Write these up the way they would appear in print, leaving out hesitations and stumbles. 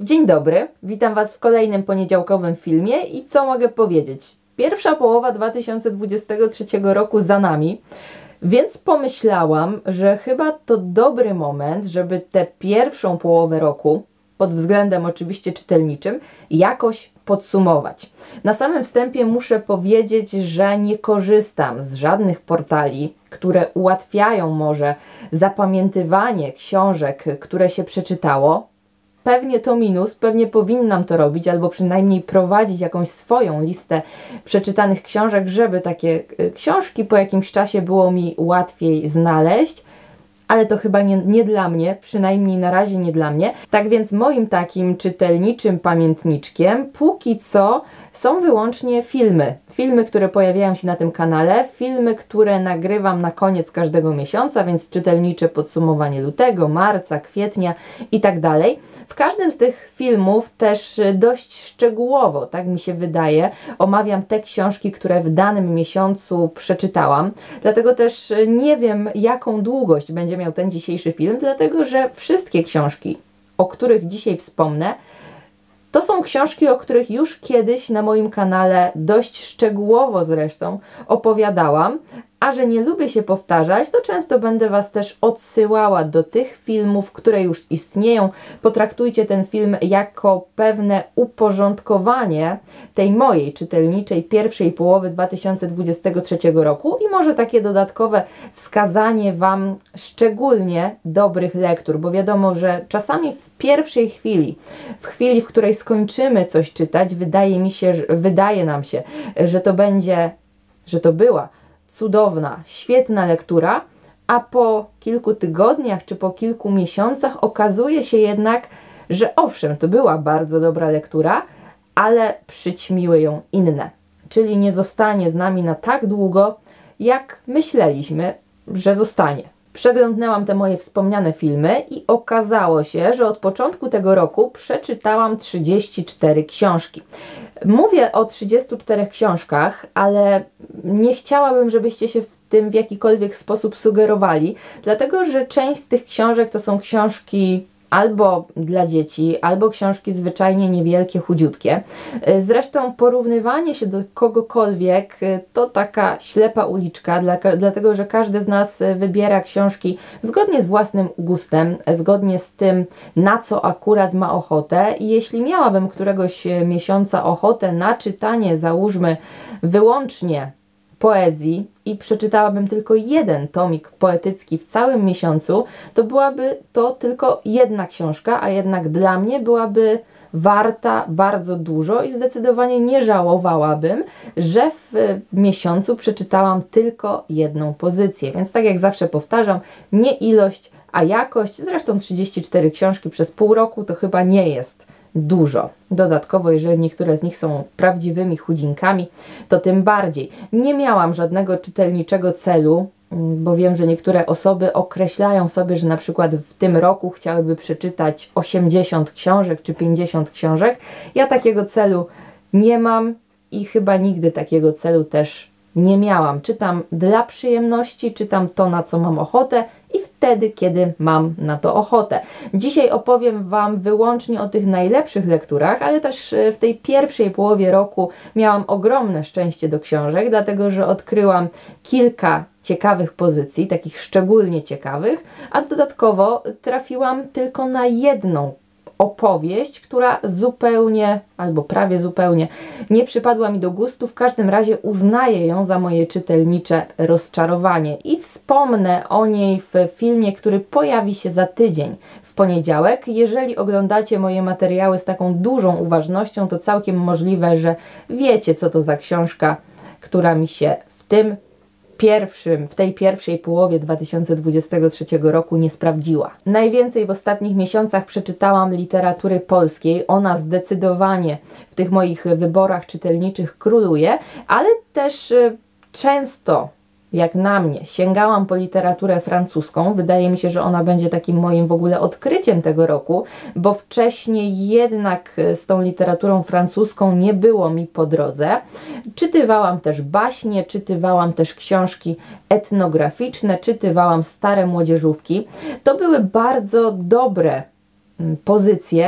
Dzień dobry, witam Was w kolejnym poniedziałkowym filmie i co mogę powiedzieć? Pierwsza połowa 2023 roku za nami, więc pomyślałam, że chyba to dobry moment, żeby tę pierwszą połowę roku, pod względem oczywiście czytelniczym, jakoś podsumować. Na samym wstępie muszę powiedzieć, że nie korzystam z żadnych portali, które ułatwiają może zapamiętywanie książek, które się przeczytało. Pewnie to minus, pewnie powinnam to robić, albo przynajmniej prowadzić jakąś swoją listę przeczytanych książek, żeby takie książki po jakimś czasie było mi łatwiej znaleźć, ale to chyba nie dla mnie, przynajmniej na razie nie dla mnie. Tak więc moim takim czytelniczym pamiętniczkiem póki co są wyłącznie filmy. Filmy, które pojawiają się na tym kanale, filmy, które nagrywam na koniec każdego miesiąca, więc czytelnicze podsumowanie lutego, marca, kwietnia i tak dalej. W każdym z tych filmów też dość szczegółowo, tak mi się wydaje, omawiam te książki, które w danym miesiącu przeczytałam. Dlatego też nie wiem, jaką długość będzie miał ten dzisiejszy film, dlatego że wszystkie książki, o których dzisiaj wspomnę, to są książki, o których już kiedyś na moim kanale dość szczegółowo zresztą opowiadałam, a że nie lubię się powtarzać, to często będę Was też odsyłała do tych filmów, które już istnieją. Potraktujcie ten film jako pewne uporządkowanie tej mojej czytelniczej pierwszej połowy 2023 roku i może takie dodatkowe wskazanie Wam szczególnie dobrych lektur, bo wiadomo, że czasami w pierwszej chwili, w chwili, w której skończymy coś czytać, wydaje nam się, że to była cudowna, świetna lektura, a po kilku tygodniach czy po kilku miesiącach okazuje się jednak, że owszem, to była bardzo dobra lektura, ale przyćmiły ją inne. Czyli nie zostanie z nami na tak długo, jak myśleliśmy, że zostanie. Przeglądnęłam te moje wspomniane filmy i okazało się, że od początku tego roku przeczytałam 34 książki. Mówię o 34 książkach, ale nie chciałabym, żebyście się w tym w jakikolwiek sposób sugerowali, dlatego że część z tych książek to są książki albo dla dzieci, albo książki zwyczajnie niewielkie, chudziutkie. Zresztą porównywanie się do kogokolwiek to taka ślepa uliczka, dlatego że każdy z nas wybiera książki zgodnie z własnym gustem, zgodnie z tym, na co akurat ma ochotę. I jeśli miałabym któregoś miesiąca ochotę na czytanie, załóżmy, wyłącznie poezji i przeczytałabym tylko jeden tomik poetycki w całym miesiącu, to byłaby to tylko jedna książka, a jednak dla mnie byłaby warta bardzo dużo i zdecydowanie nie żałowałabym, że w miesiącu przeczytałam tylko jedną pozycję. Więc tak jak zawsze powtarzam, nie ilość, a jakość. Zresztą 34 książki przez pół roku to chyba nie jest dużo. Dodatkowo, jeżeli niektóre z nich są prawdziwymi chudzinkami, to tym bardziej. Nie miałam żadnego czytelniczego celu, bo wiem, że niektóre osoby określają sobie, że na przykład w tym roku chciałyby przeczytać 80 książek czy 50 książek. Ja takiego celu nie mam i chyba nigdy takiego celu też nie miałam. Czytam dla przyjemności, czytam to, na co mam ochotę i wtedy, kiedy mam na to ochotę. Dzisiaj opowiem Wam wyłącznie o tych najlepszych lekturach, ale też w tej pierwszej połowie roku miałam ogromne szczęście do książek, dlatego że odkryłam kilka ciekawych pozycji, takich szczególnie ciekawych, a dodatkowo trafiłam tylko na jedną opowieść, która zupełnie, albo prawie zupełnie nie przypadła mi do gustu. W każdym razie uznaję ją za moje czytelnicze rozczarowanie i wspomnę o niej w filmie, który pojawi się za tydzień w poniedziałek. Jeżeli oglądacie moje materiały z taką dużą uważnością, to całkiem możliwe, że wiecie, co to za książka, która mi się w tej pierwszej połowie 2023 roku nie sprawdziła. Najwięcej w ostatnich miesiącach przeczytałam literatury polskiej. Ona zdecydowanie w tych moich wyborach czytelniczych króluje, ale też często, jak na mnie, sięgałam po literaturę francuską. Wydaje mi się, że ona będzie takim moim w ogóle odkryciem tego roku, bo wcześniej jednak z tą literaturą francuską nie było mi po drodze. Czytywałam też baśnie, czytywałam też książki etnograficzne, czytywałam stare młodzieżówki. To były bardzo dobre pozycje,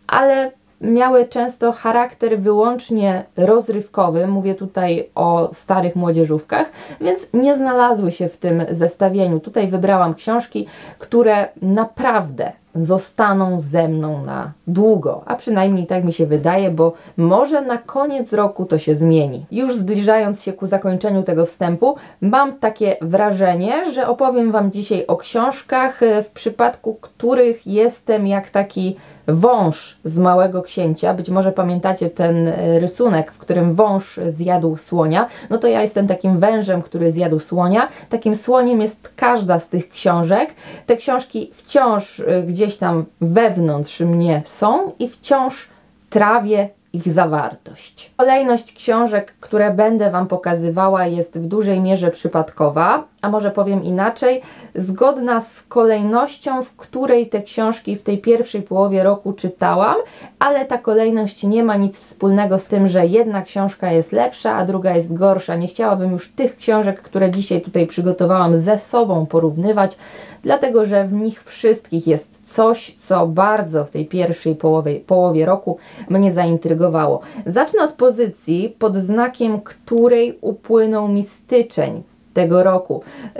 ale miały często charakter wyłącznie rozrywkowy, mówię tutaj o starych młodzieżówkach, więc nie znalazły się w tym zestawieniu. Tutaj wybrałam książki, które naprawdę zostaną ze mną na długo, a przynajmniej tak mi się wydaje, bo może na koniec roku to się zmieni. Już zbliżając się ku zakończeniu tego wstępu, mam takie wrażenie, że opowiem Wam dzisiaj o książkach, w przypadku których jestem jak taki wąż z Małego Księcia. Być może pamiętacie ten rysunek, w którym wąż zjadł słonia. No to ja jestem takim wężem, który zjadł słonia. Takim słoniem jest każda z tych książek. Te książki wciąż gdzieś tam wewnątrz mnie są i wciąż trawię ich zawartość. Kolejność książek, które będę Wam pokazywała, jest w dużej mierze przypadkowa, a może powiem inaczej, zgodna z kolejnością, w której te książki w tej pierwszej połowie roku czytałam, ale ta kolejność nie ma nic wspólnego z tym, że jedna książka jest lepsza, a druga jest gorsza. Nie chciałabym już tych książek, które dzisiaj tutaj przygotowałam, ze sobą porównywać, dlatego że w nich wszystkich jest coś, co bardzo w tej pierwszej połowie roku mnie zaintrygowało. Zacznę od pozycji, pod znakiem której upłynął mi styczeń tego roku.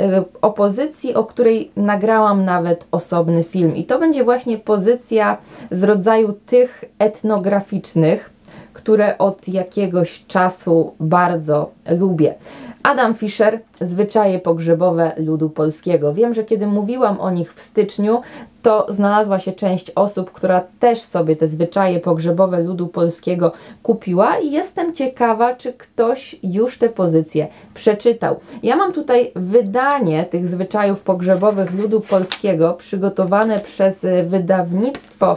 O pozycji, o której nagrałam nawet osobny film. I to będzie właśnie pozycja z rodzaju tych etnograficznych, które od jakiegoś czasu bardzo lubię. Adam Fischer, Zwyczaje pogrzebowe ludu polskiego. Wiem, że kiedy mówiłam o nich w styczniu, to znalazła się część osób, która też sobie te zwyczaje pogrzebowe ludu polskiego kupiła i jestem ciekawa, czy ktoś już te pozycje przeczytał. Ja mam tutaj wydanie tych zwyczajów pogrzebowych ludu polskiego przygotowane przez wydawnictwo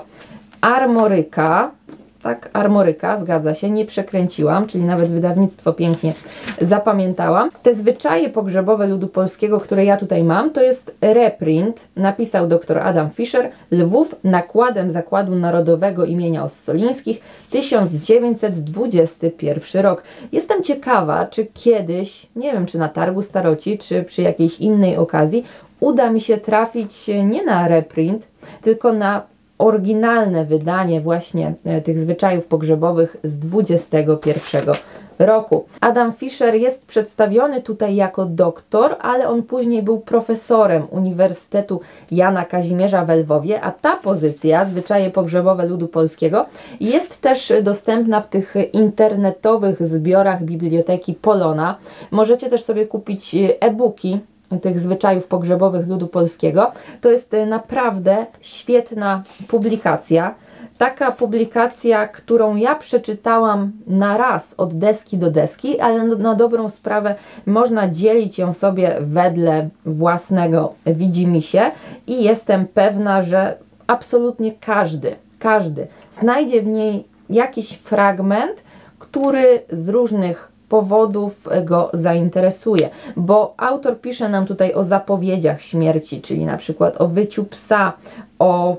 Armoryka. Tak, Armoryka, zgadza się, nie przekręciłam, czyli nawet wydawnictwo pięknie zapamiętałam. Te zwyczaje pogrzebowe ludu polskiego, które ja tutaj mam, to jest reprint, napisał dr Adam Fischer, Lwów, nakładem Zakładu Narodowego imienia Ossolińskich, 1921 rok. Jestem ciekawa, czy kiedyś, nie wiem, czy na targu staroci, czy przy jakiejś innej okazji, uda mi się trafić nie na reprint, tylko na oryginalne wydanie właśnie tych zwyczajów pogrzebowych z 21 roku. Adam Fischer jest przedstawiony tutaj jako doktor, ale on później był profesorem Uniwersytetu Jana Kazimierza w Lwowie, a ta pozycja, Zwyczaje pogrzebowe ludu polskiego, jest też dostępna w tych internetowych zbiorach Biblioteki Polona. Możecie też sobie kupić e-booki tych zwyczajów pogrzebowych ludu polskiego. To jest naprawdę świetna publikacja. Taka publikacja, którą ja przeczytałam na raz od deski do deski, ale na dobrą sprawę można dzielić ją sobie wedle własnego widzimisię i jestem pewna, że absolutnie każdy znajdzie w niej jakiś fragment, który z różnych powodów go zainteresuje, bo autor pisze nam tutaj o zapowiedziach śmierci, czyli na przykład o wyciu psa, o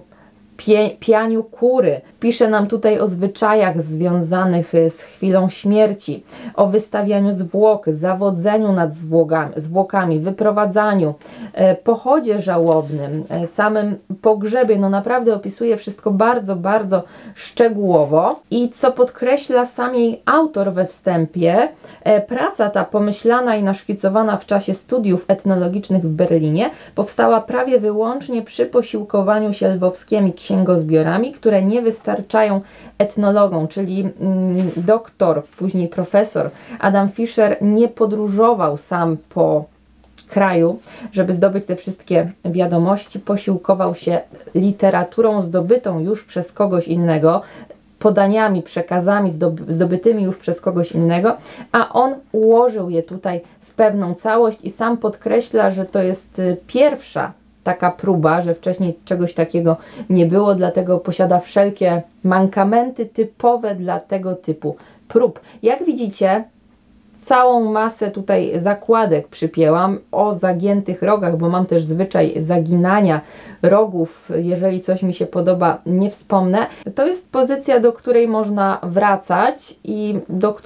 pianiu kury. Pisze nam tutaj o zwyczajach związanych z chwilą śmierci, o wystawianiu zwłok, zawodzeniu nad zwłokami, wyprowadzaniu, pochodzie żałobnym, samym pogrzebie. No naprawdę opisuje wszystko bardzo, bardzo szczegółowo i co podkreśla sam jej autor we wstępie, praca ta pomyślana i naszkicowana w czasie studiów etnologicznych w Berlinie powstała prawie wyłącznie przy posiłkowaniu się lwowskimi księgozbiorami, które nie wystarczają etnologom, czyli doktor, później profesor Adam Fischer nie podróżował sam po kraju, żeby zdobyć te wszystkie wiadomości, posiłkował się literaturą zdobytą już przez kogoś innego, podaniami, przekazami zdobytymi już przez kogoś innego, a on ułożył je tutaj w pewną całość i sam podkreśla, że to jest pierwsza taka próba, że wcześniej czegoś takiego nie było, dlatego posiada wszelkie mankamenty typowe dla tego typu prób. Jak widzicie, całą masę tutaj zakładek przypięłam o zagiętych rogach, bo mam też zwyczaj zaginania rogów, jeżeli coś mi się podoba, nie wspomnę. To jest pozycja, do której można wracać i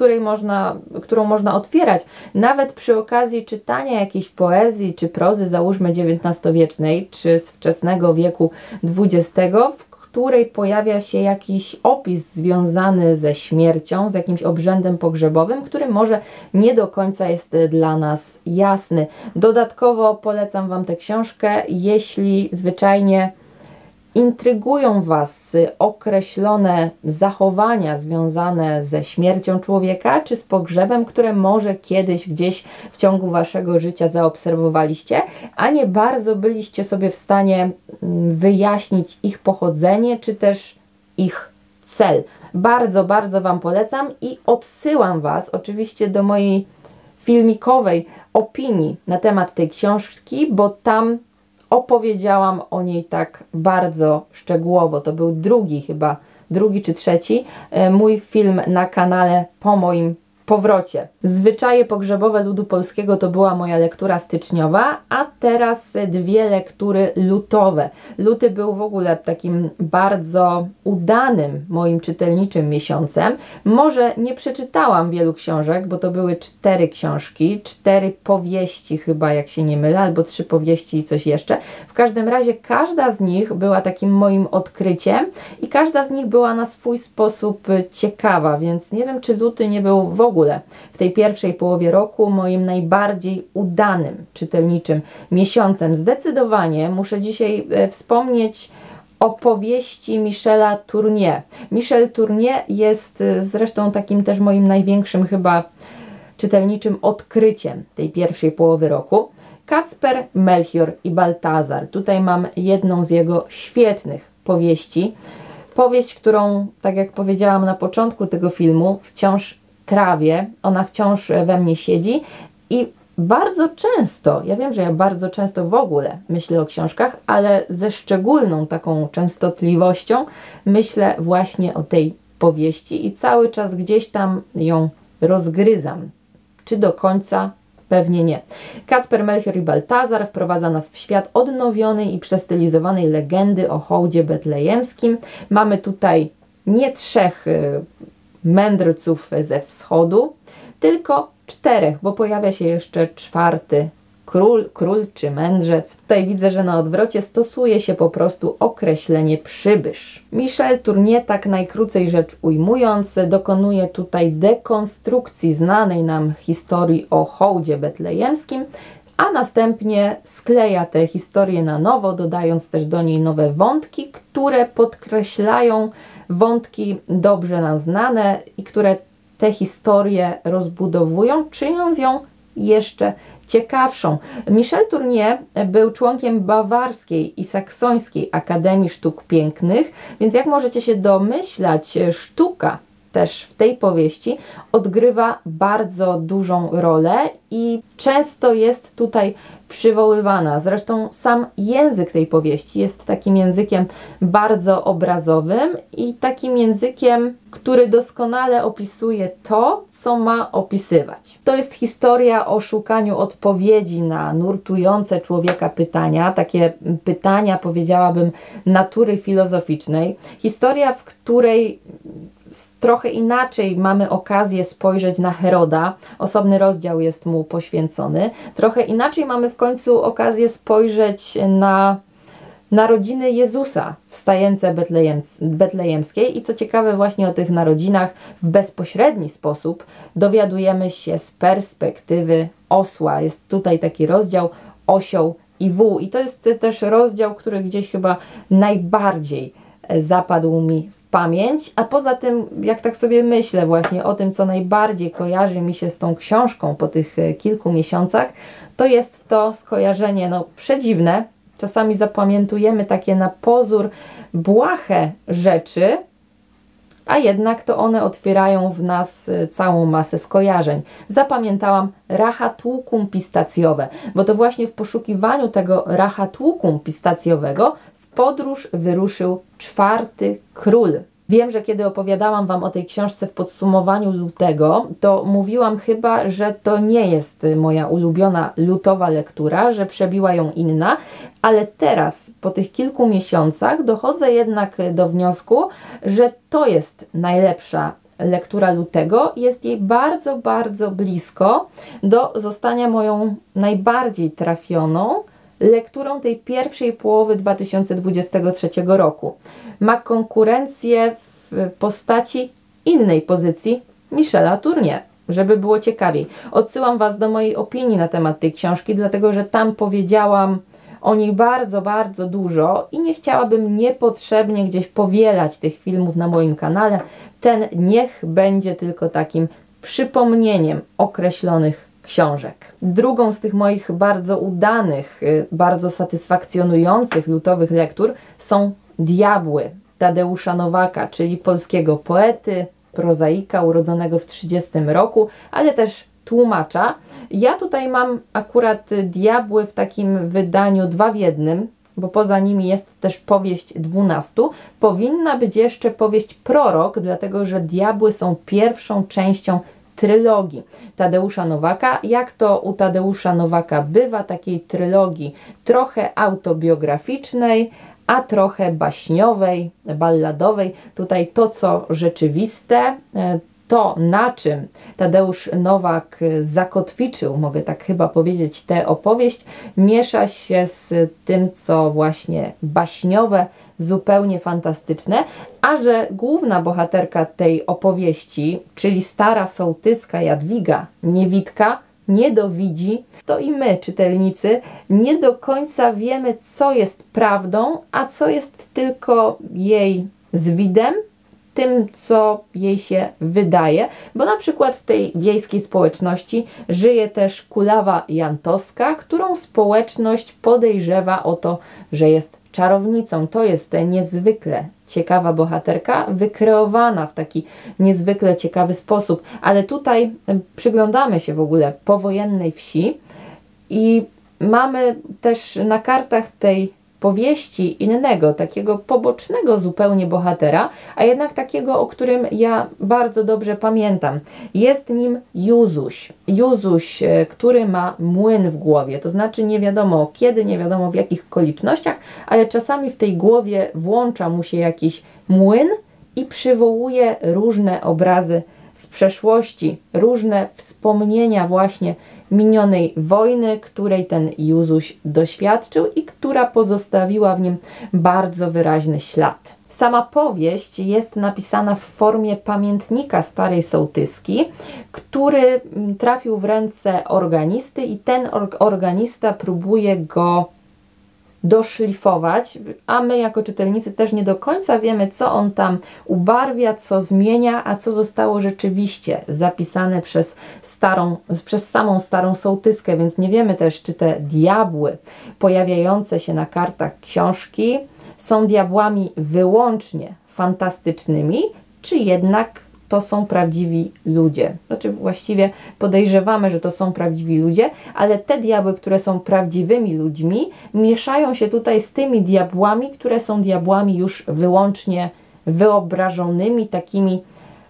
którą można otwierać, nawet przy okazji czytania jakiejś poezji czy prozy, załóżmy XIX-wiecznej, czy z wczesnego wieku XX, w której pojawia się jakiś opis związany ze śmiercią, z jakimś obrzędem pogrzebowym, który może nie do końca jest dla nas jasny. Dodatkowo polecam Wam tę książkę, jeśli zwyczajnie intrygują Was określone zachowania związane ze śmiercią człowieka czy z pogrzebem, które może kiedyś gdzieś w ciągu Waszego życia zaobserwowaliście, a nie bardzo byliście sobie w stanie wyjaśnić ich pochodzenie czy też ich cel. Bardzo, bardzo Wam polecam i odsyłam Was oczywiście do mojej filmikowej opinii na temat tej książki, bo tam opowiedziałam o niej tak bardzo szczegółowo. To był drugi czy trzeci mój film na kanale po moim powrocie. Zwyczaje pogrzebowe ludu polskiego to była moja lektura styczniowa, a teraz dwie lektury lutowe. Luty był w ogóle takim bardzo udanym moim czytelniczym miesiącem. Może nie przeczytałam wielu książek, bo to były 4 książki, 4 powieści chyba, jak się nie mylę, albo 3 powieści i coś jeszcze. W każdym razie każda z nich była takim moim odkryciem i każda z nich była na swój sposób ciekawa, więc nie wiem, czy luty nie był w ogóle w tej pierwszej połowie roku moim najbardziej udanym czytelniczym miesiącem. Zdecydowanie muszę dzisiaj wspomnieć o powieści Michela Tournier. Michel Tournier jest zresztą takim też moim największym chyba czytelniczym odkryciem tej pierwszej połowy roku. Kacper, Melchior i Baltazar. Tutaj mam jedną z jego świetnych powieści. Powieść, którą, tak jak powiedziałam na początku tego filmu, wciąż trawię, ona wciąż we mnie siedzi i bardzo często, ja wiem, że ja bardzo często w ogóle myślę o książkach, ale ze szczególną taką częstotliwością myślę właśnie o tej powieści i cały czas gdzieś tam ją rozgryzam. Czy do końca? Pewnie nie. Kacper, Melchior i Baltazar wprowadza nas w świat odnowionej i przestylizowanej legendy o hołdzie betlejemskim. Mamy tutaj nie 3 mędrców ze wschodu, tylko 4, bo pojawia się jeszcze 4 król czy mędrzec. Tutaj widzę, że na odwrocie stosuje się po prostu określenie przybysz. Michel Tournier, tak najkrócej rzecz ujmując, dokonuje tutaj dekonstrukcji znanej nam historii o hołdzie betlejemskim, a następnie skleja tę historię na nowo, dodając też do niej nowe wątki, które podkreślają wątki dobrze nam znane i które tę historię rozbudowują, czyniąc ją jeszcze ciekawszą. Michel Tournier był członkiem Bawarskiej i Saksońskiej Akademii Sztuk Pięknych, więc jak możecie się domyślać, sztuka też w tej powieści odgrywa bardzo dużą rolę i często jest tutaj przywoływana. Zresztą sam język tej powieści jest takim językiem bardzo obrazowym i takim językiem, który doskonale opisuje to, co ma opisywać. To jest historia o szukaniu odpowiedzi na nurtujące człowieka pytania, takie pytania, powiedziałabym, natury filozoficznej. Historia, w której trochę inaczej mamy okazję spojrzeć na Heroda, osobny rozdział jest mu poświęcony. Trochę inaczej mamy w końcu okazję spojrzeć na narodziny Jezusa w stajence betlejemskiej i co ciekawe, właśnie o tych narodzinach w bezpośredni sposób dowiadujemy się z perspektywy osła. Jest tutaj taki rozdział Osioł i Wół i to jest też rozdział, który gdzieś chyba najbardziej zapadł mi w pamięć, a poza tym, jak tak sobie myślę właśnie o tym, co najbardziej kojarzy mi się z tą książką po tych kilku miesiącach, to jest to skojarzenie, no przedziwne, czasami zapamiętujemy takie na pozór błahe rzeczy, a jednak to one otwierają w nas całą masę skojarzeń. Zapamiętałam rachatłukum pistacjowe, bo to właśnie w poszukiwaniu tego rachatłukum pistacjowego podróż wyruszył 4. król. Wiem, że kiedy opowiadałam Wam o tej książce w podsumowaniu lutego, to mówiłam chyba, że to nie jest moja ulubiona lutowa lektura, że przebiła ją inna, ale teraz, po tych kilku miesiącach, dochodzę jednak do wniosku, że to jest najlepsza lektura lutego. Jest jej bardzo, bardzo blisko do zostania moją najbardziej trafioną lekturą tej pierwszej połowy 2023 roku. Ma konkurencję w postaci innej pozycji Michela Tournier, żeby było ciekawiej. Odsyłam Was do mojej opinii na temat tej książki, dlatego że tam powiedziałam o niej bardzo, bardzo dużo i nie chciałabym niepotrzebnie gdzieś powielać tych filmów na moim kanale. Ten niech będzie tylko takim przypomnieniem określonych książek. Drugą z tych moich bardzo udanych, bardzo satysfakcjonujących lutowych lektur są Diabły Tadeusza Nowaka, czyli polskiego poety, prozaika urodzonego w 1930 roku, ale też tłumacza. Ja tutaj mam akurat Diabły w takim wydaniu 2 w 1, bo poza nimi jest też powieść 12. Powinna być jeszcze powieść Prorok, dlatego że Diabły są pierwszą częścią trylogii Tadeusza Nowaka. Jak to u Tadeusza Nowaka bywa, takiej trylogii trochę autobiograficznej, a trochę baśniowej, balladowej. Tutaj to, co rzeczywiste, to, na czym Tadeusz Nowak zakotwiczył, mogę tak chyba powiedzieć, tę opowieść, miesza się z tym, co właśnie baśniowe, zupełnie fantastyczne, a że główna bohaterka tej opowieści, czyli stara sołtyska Jadwiga Niewidka, nie dowidzi, to i my, czytelnicy, nie do końca wiemy, co jest prawdą, a co jest tylko jej zwidem, tym, co jej się wydaje, bo na przykład w tej wiejskiej społeczności żyje też Kulawa Jantowska, którą społeczność podejrzewa o to, że jest czarownicą. To jest niezwykle ciekawa bohaterka, wykreowana w taki niezwykle ciekawy sposób, ale tutaj przyglądamy się w ogóle powojennej wsi i mamy też na kartach tej powieści innego, takiego pobocznego zupełnie bohatera, a jednak takiego, o którym ja bardzo dobrze pamiętam. Jest nim Józuś. Józuś, który ma młyn w głowie, to znaczy nie wiadomo kiedy, nie wiadomo w jakich okolicznościach, ale czasami w tej głowie włącza mu się jakiś młyn i przywołuje różne obrazy z przeszłości, różne wspomnienia właśnie minionej wojny, której ten Józuś doświadczył i która pozostawiła w nim bardzo wyraźny ślad. Sama powieść jest napisana w formie pamiętnika starej sołtyski, który trafił w ręce organisty i ten organista próbuje go doszlifować, a my jako czytelnicy też nie do końca wiemy, co on tam ubarwia, co zmienia, a co zostało rzeczywiście zapisane przez samą starą sołtyskę, więc nie wiemy też, czy te diabły pojawiające się na kartach książki są diabłami wyłącznie fantastycznymi, czy jednak to są prawdziwi ludzie. Znaczy właściwie podejrzewamy, że to są prawdziwi ludzie, ale te diabły, które są prawdziwymi ludźmi, mieszają się tutaj z tymi diabłami, które są diabłami już wyłącznie wyobrażonymi, takimi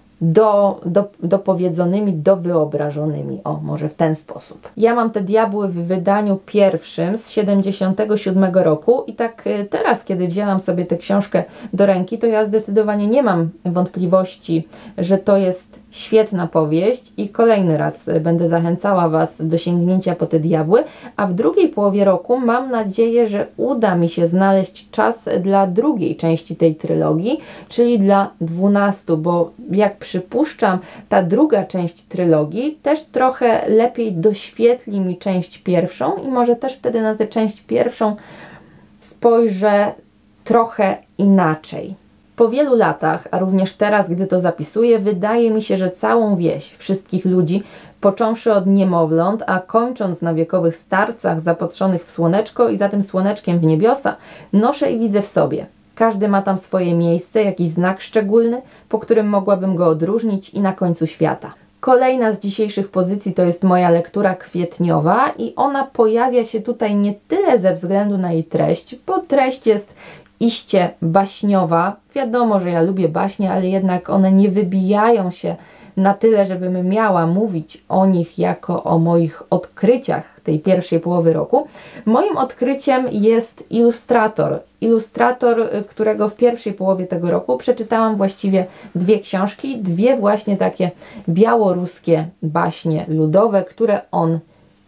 dopowiedzonymi, dowyobrażonymi. O, może w ten sposób. Ja mam te diabły w wydaniu pierwszym z 1977 roku i tak teraz, kiedy wzięłam sobie tę książkę do ręki, to ja zdecydowanie nie mam wątpliwości, że to jest świetna powieść i kolejny raz będę zachęcała Was do sięgnięcia po te diabły, a w drugiej połowie roku mam nadzieję, że uda mi się znaleźć czas dla drugiej części tej trylogii, czyli dla 12, bo jak przypuszczam, ta druga część trylogii też trochę lepiej doświetli mi część pierwszą i może też wtedy na tę część pierwszą spojrzę trochę inaczej. Po wielu latach, a również teraz, gdy to zapisuję, wydaje mi się, że całą wieś, wszystkich ludzi, począwszy od niemowląt, a kończąc na wiekowych starcach zapatrzonych w słoneczko i za tym słoneczkiem w niebiosa, noszę i widzę w sobie. Każdy ma tam swoje miejsce, jakiś znak szczególny, po którym mogłabym go odróżnić i na końcu świata. Kolejna z dzisiejszych pozycji to jest moja lektura kwietniowa i ona pojawia się tutaj nie tyle ze względu na jej treść, bo treść jest iście baśniowa. Wiadomo, że ja lubię baśnie, ale jednak one nie wybijają się na tyle, żebym miała mówić o nich jako o moich odkryciach tej pierwszej połowy roku. Moim odkryciem jest ilustrator. Ilustrator, którego w pierwszej połowie tego roku przeczytałam właściwie 2 książki, 2 właśnie takie białoruskie baśnie ludowe, które on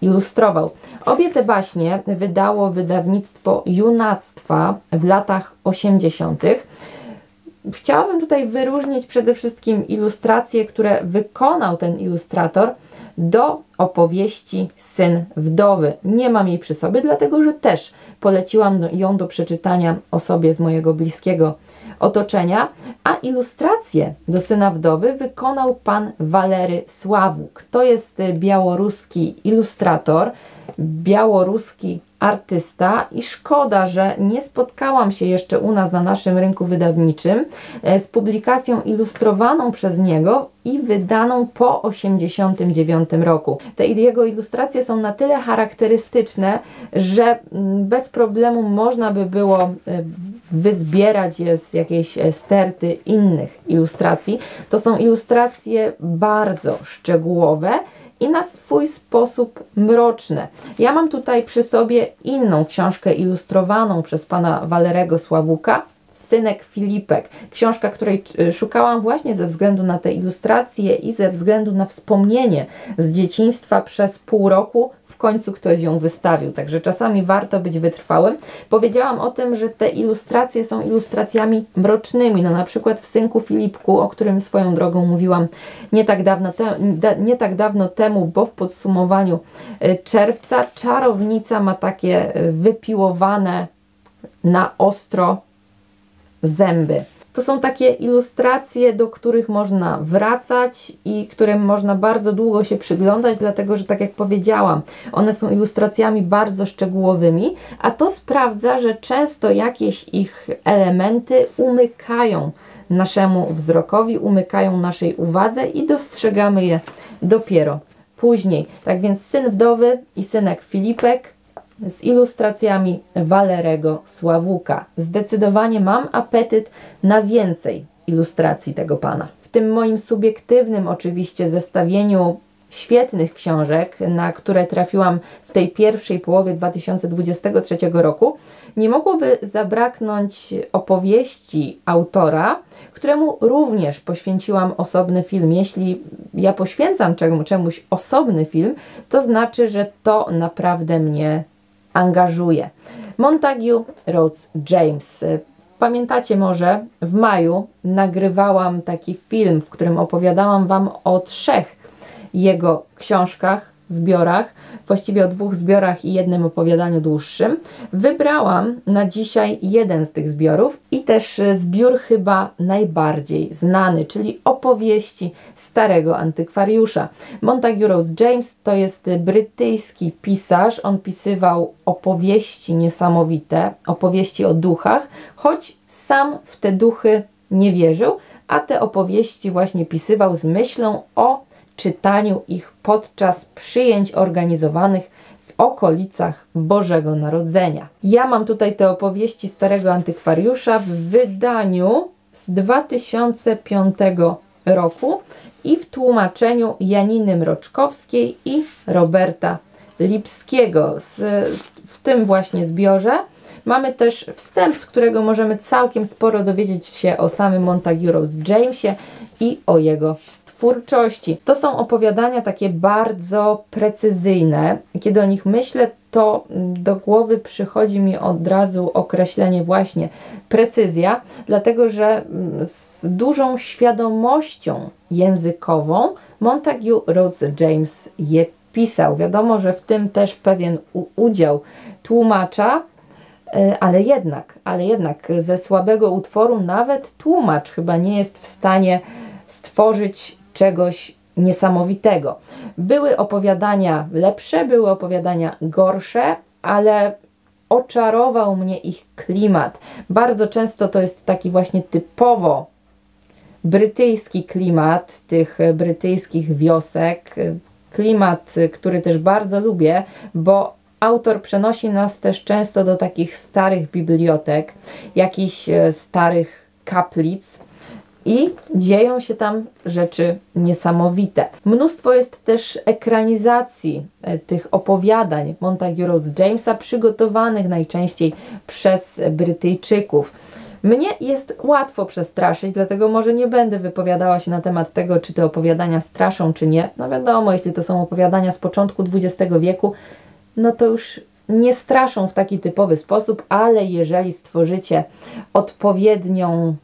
ilustrował. Obie te baśnie wydało wydawnictwo Junactwa w latach 80. Chciałabym tutaj wyróżnić przede wszystkim ilustracje, które wykonał ten ilustrator do opowieści Syn Wdowy. Nie mam jej przy sobie, dlatego że też poleciłam ją do przeczytania osobie z mojego bliskiego otoczenia, a ilustrację do Syna Wdowy wykonał pan Walery Sławuk. To jest białoruski ilustrator, białoruski artysta i szkoda, że nie spotkałam się jeszcze u nas na naszym rynku wydawniczym z publikacją ilustrowaną przez niego i wydaną po 1989 roku. Te jego ilustracje są na tyle charakterystyczne, że bez problemu można by było wyzbierać je z jakiejś sterty innych ilustracji. To są ilustracje bardzo szczegółowe i na swój sposób mroczne. Ja mam tutaj przy sobie inną książkę ilustrowaną przez pana Walerego Sławuka, Synek Filipek. Książka, której szukałam właśnie ze względu na te ilustracje i ze względu na wspomnienie z dzieciństwa przez pół roku. W końcu ktoś ją wystawił, także czasami warto być wytrwałym. Powiedziałam o tym, że te ilustracje są ilustracjami mrocznymi. No na przykład w Synku Filipku, o którym swoją drogą mówiłam nie tak dawno temu, bo w podsumowaniu czerwca, czarownica ma takie wypiłowane na ostro zęby. To są takie ilustracje, do których można wracać i którym można bardzo długo się przyglądać, dlatego że tak jak powiedziałam, one są ilustracjami bardzo szczegółowymi, a to sprawdza, że często jakieś ich elementy umykają naszemu wzrokowi, umykają naszej uwadze i dostrzegamy je dopiero później. Tak więc Syn Wdowy i Synek Filipek z ilustracjami Walerego Sławuka. Zdecydowanie mam apetyt na więcej ilustracji tego pana. W tym moim subiektywnym oczywiście zestawieniu świetnych książek, na które trafiłam w tej pierwszej połowie 2023 roku, nie mogłoby zabraknąć opowieści autora, któremu również poświęciłam osobny film. Jeśli ja poświęcam czemuś osobny film, to znaczy, że to naprawdę mnie angażuje. Montague Rhodes James. Pamiętacie może, w maju nagrywałam taki film, w którym opowiadałam Wam o 3 jego książkach, zbiorach, właściwie o 2 zbiorach i jednym opowiadaniu dłuższym. Wybrałam na dzisiaj jeden z tych zbiorów i też zbiór chyba najbardziej znany, czyli opowieści Starego Antykwariusza. Montague Rhodes James to jest brytyjski pisarz. On pisywał opowieści niesamowite, opowieści o duchach, choć sam w te duchy nie wierzył, a te opowieści właśnie pisywał z myślą o czytaniu ich podczas przyjęć organizowanych w okolicach Bożego Narodzenia. Ja mam tutaj te opowieści Starego Antykwariusza w wydaniu z 2005 roku i w tłumaczeniu Janiny Mroczkowskiej i Roberta Lipskiego. W tym właśnie zbiorze mamy też wstęp, z którego możemy całkiem sporo dowiedzieć się o samym Montague Rhodes Jamesie i o jego twórczości. To są opowiadania takie bardzo precyzyjne. Kiedy o nich myślę, to do głowy przychodzi mi od razu określenie właśnie precyzja, dlatego że z dużą świadomością językową Montague Rhodes James je pisał. Wiadomo, że w tym też pewien udział tłumacza, ale jednak ze słabego utworu nawet tłumacz chyba nie jest w stanie stworzyć czegoś niesamowitego. Były opowiadania lepsze, były opowiadania gorsze, ale oczarował mnie ich klimat. Bardzo często to jest taki właśnie typowo brytyjski klimat tych brytyjskich wiosek. Klimat, który też bardzo lubię, bo autor przenosi nas też często do takich starych bibliotek, jakichś starych kaplic i dzieją się tam rzeczy niesamowite. Mnóstwo jest też ekranizacji tych opowiadań Montague Rhodes Jamesa, przygotowanych najczęściej przez Brytyjczyków. Mnie jest łatwo przestraszyć, dlatego może nie będę wypowiadała się na temat tego, czy te opowiadania straszą, czy nie. No wiadomo, jeśli to są opowiadania z początku XX wieku, no to już nie straszą w taki typowy sposób, ale jeżeli stworzycie odpowiednią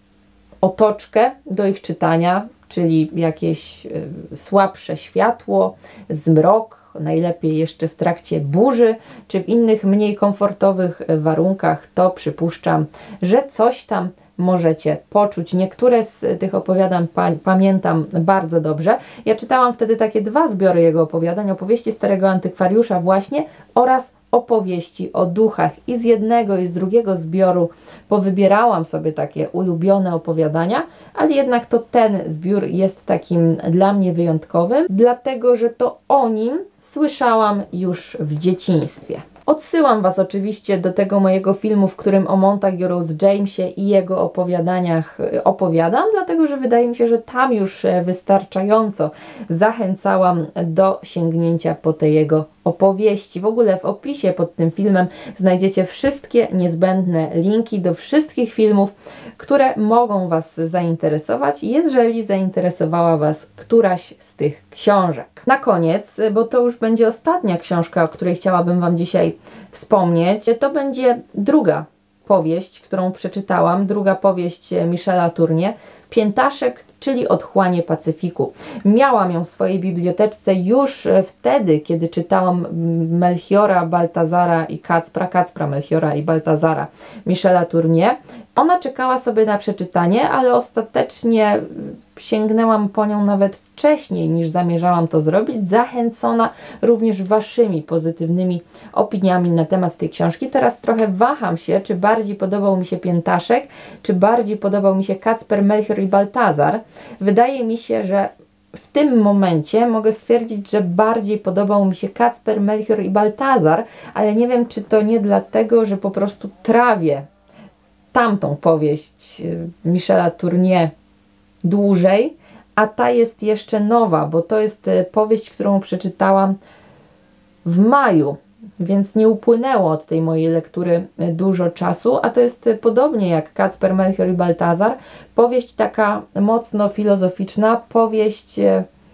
otoczkę do ich czytania, czyli jakieś słabsze światło, zmrok, najlepiej jeszcze w trakcie burzy, czy w innych mniej komfortowych warunkach, to przypuszczam, że coś tam możecie poczuć. Niektóre z tych opowiadań pamiętam bardzo dobrze. Ja czytałam wtedy takie 2 zbiory jego opowiadań, opowieści Starego Antykwariusza właśnie oraz opowieści o duchach. I z jednego i z drugiego zbioru powybierałam sobie takie ulubione opowiadania, ale jednak to ten zbiór jest takim dla mnie wyjątkowym, dlatego że to o nim słyszałam już w dzieciństwie. Odsyłam Was oczywiście do tego mojego filmu, w którym o Montague Rose Jamesie i jego opowiadaniach opowiadam, dlatego że wydaje mi się, że tam już wystarczająco zachęcałam do sięgnięcia po te jego opowieści. W ogóle w opisie pod tym filmem znajdziecie wszystkie niezbędne linki do wszystkich filmów, które mogą Was zainteresować, jeżeli zainteresowała Was któraś z tych książek. Na koniec, bo to już będzie ostatnia książka, o której chciałabym Wam dzisiaj wspomnieć, to będzie druga powieść, którą przeczytałam, druga powieść Michela Tournier, Piętaszek, czyli Otchłanie Pacyfiku. Miałam ją w swojej biblioteczce już wtedy, kiedy czytałam Melchiora, Baltazara i Kacpra, Melchiora i Baltazara Michela Tournier. Ona czekała sobie na przeczytanie, ale ostatecznie sięgnęłam po nią nawet wcześniej niż zamierzałam to zrobić, zachęcona również Waszymi pozytywnymi opiniami na temat tej książki. Teraz trochę waham się, czy bardziej podobał mi się Piętaszek, czy bardziej podobał mi się Kacper, Melchior i Baltazar. Wydaje mi się, że w tym momencie mogę stwierdzić, że bardziej podobał mi się Kacper, Melchior i Baltazar, ale nie wiem, czy to nie dlatego, że po prostu trawię tamtą powieść Michela Tournier dłużej, a ta jest jeszcze nowa, bo to jest powieść, którą przeczytałam w maju, więc nie upłynęło od tej mojej lektury dużo czasu, a to jest podobnie jak Kacper, Melchior i Baltazar, powieść taka mocno filozoficzna, powieść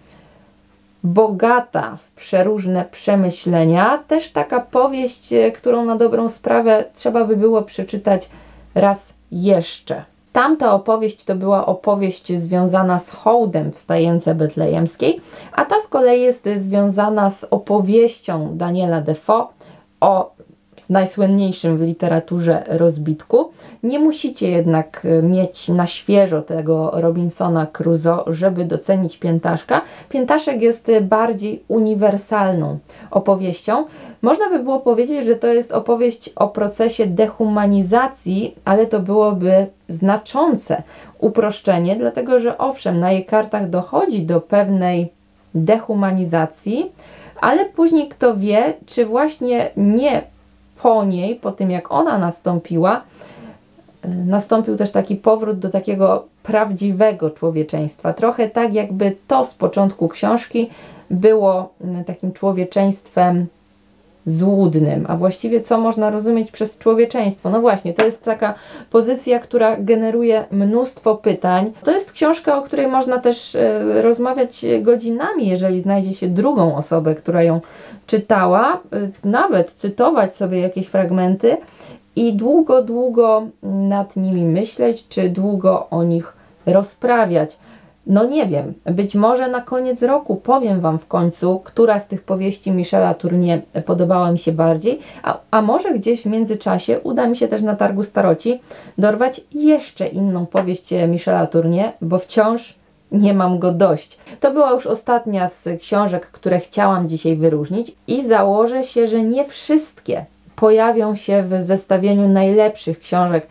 bogata w przeróżne przemyślenia, też taka powieść, którą na dobrą sprawę trzeba by było przeczytać raz jeszcze. Tamta opowieść to była opowieść związana z hołdem w Stajence Betlejemskiej, a ta z kolei jest związana z opowieścią Daniela Defoe o najsłynniejszym w literaturze rozbitku. Nie musicie jednak mieć na świeżo tego Robinsona Crusoe, żeby docenić Piętaszka. Piętaszek jest bardziej uniwersalną opowieścią. Można by było powiedzieć, że to jest opowieść o procesie dehumanizacji, ale to byłoby znaczące uproszczenie, dlatego że owszem, na jej kartach dochodzi do pewnej dehumanizacji, ale później kto wie, czy właśnie nie po niej, po tym jak ona nastąpiła, nastąpił też taki powrót do takiego prawdziwego człowieczeństwa. Trochę tak, jakby to z początku książki było takim człowieczeństwem złudnym. A właściwie co można rozumieć przez człowieczeństwo? No właśnie, to jest taka pozycja, która generuje mnóstwo pytań. To jest książka, o której można też rozmawiać godzinami, jeżeli znajdzie się drugą osobę, która ją czytała, nawet cytować sobie jakieś fragmenty i długo nad nimi myśleć, czy długo o nich rozprawiać. No nie wiem, być może na koniec roku powiem Wam w końcu, która z tych powieści Michela Tournier podobała mi się bardziej, a może gdzieś w międzyczasie uda mi się też na targu staroci dorwać jeszcze inną powieść Michela Tournier, bo wciąż nie mam go dość. To była już ostatnia z książek, które chciałam dzisiaj wyróżnić i założę się, że nie wszystkie pojawią się w zestawieniu najlepszych książek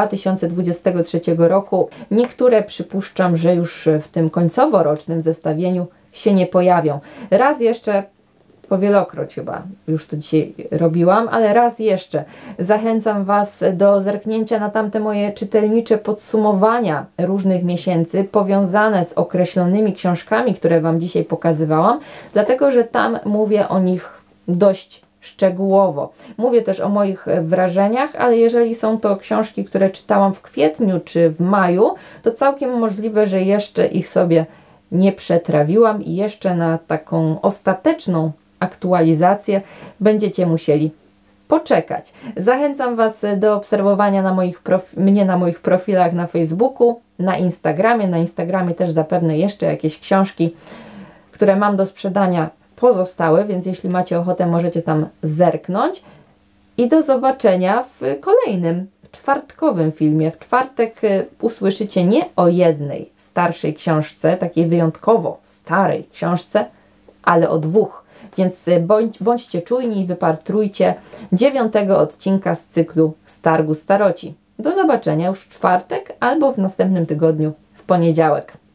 2023 roku. Niektóre przypuszczam, że już w tym końcowo-rocznym zestawieniu się nie pojawią. Raz jeszcze, powielokroć chyba już to dzisiaj robiłam, ale raz jeszcze zachęcam Was do zerknięcia na tamte moje czytelnicze podsumowania różnych miesięcy powiązane z określonymi książkami, które Wam dzisiaj pokazywałam, dlatego że tam mówię o nich dość szczegółowo. Mówię też o moich wrażeniach, ale jeżeli są to książki, które czytałam w kwietniu czy w maju, to całkiem możliwe, że jeszcze ich sobie nie przetrawiłam i jeszcze na taką ostateczną aktualizację będziecie musieli poczekać. Zachęcam Was do obserwowania mnie na moich profilach na Facebooku, na Instagramie. Na Instagramie też zapewne jeszcze jakieś książki, które mam do sprzedania, pozostały, więc jeśli macie ochotę, możecie tam zerknąć. I do zobaczenia w kolejnym, czwartkowym filmie. W czwartek usłyszycie nie o jednej starszej książce, takiej wyjątkowo starej książce, ale o dwóch. Więc bądźcie czujni i wypatrujcie 9. odcinka z cyklu Stargu Staroci. Do zobaczenia już w czwartek albo w następnym tygodniu w poniedziałek.